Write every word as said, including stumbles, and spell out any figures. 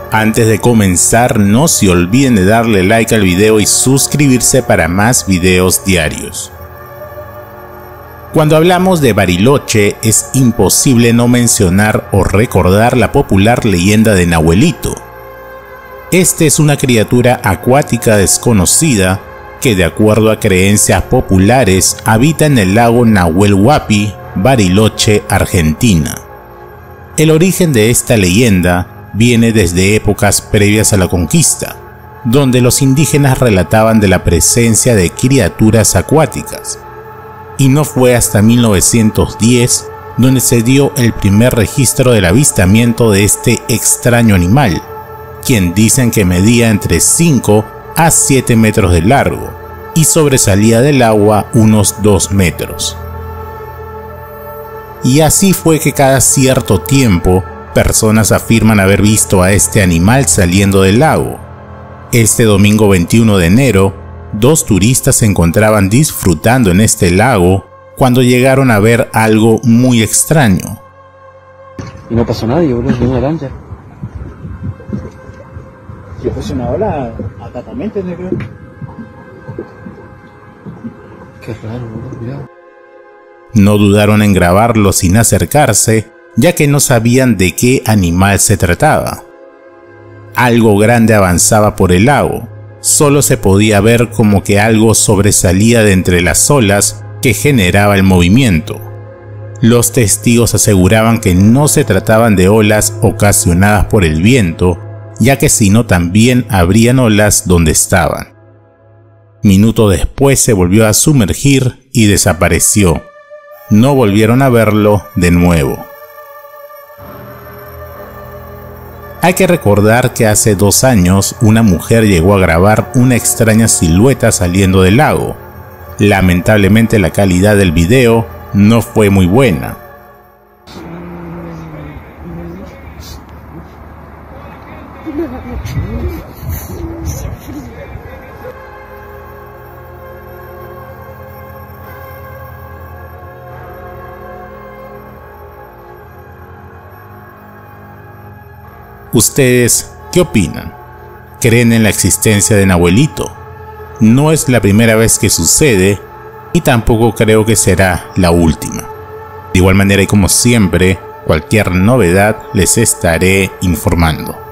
Antes de comenzar, no se olviden de darle like al video y suscribirse para más videos diarios. Cuando hablamos de Bariloche, es imposible no mencionar o recordar la popular leyenda de Nahuelito. Este es una criatura acuática desconocida que, de acuerdo a creencias populares, habita en el lago Nahuel Huapi, Bariloche, Argentina. El origen de esta leyenda viene desde épocas previas a la conquista, donde los indígenas relataban de la presencia de criaturas acuáticas. Y no fue hasta mil novecientos diez donde se dio el primer registro del avistamiento de este extraño animal, quien dicen que medía entre cinco a siete metros de largo y sobresalía del agua unos dos metros. Y así fue que cada cierto tiempo personas afirman haber visto a este animal saliendo del lago. Este domingo veintiuno de enero, dos turistas se encontraban disfrutando en este lago cuando llegaron a ver algo muy extraño. Y no pasó nadie, boludo, de una lancha. Si fuese una ola, acá también tendría que ver. Qué raro, boludo, mirá. No dudaron en grabarlo sin acercarse, ya que no sabían de qué animal se trataba. Algo grande avanzaba por el lago, solo se podía ver como que algo sobresalía de entre las olas que generaba el movimiento. Los testigos aseguraban que no se trataban de olas ocasionadas por el viento, ya que si no también habrían olas donde estaban. Minutos después se volvió a sumergir y desapareció. No volvieron a verlo de nuevo. Hay que recordar que hace dos años una mujer llegó a grabar una extraña silueta saliendo del lago. Lamentablemente la calidad del video no fue muy buena. ¿Ustedes qué opinan? ¿Creen en la existencia de Nahuelito? No es la primera vez que sucede y tampoco creo que será la última. De igual manera y como siempre, cualquier novedad les estaré informando.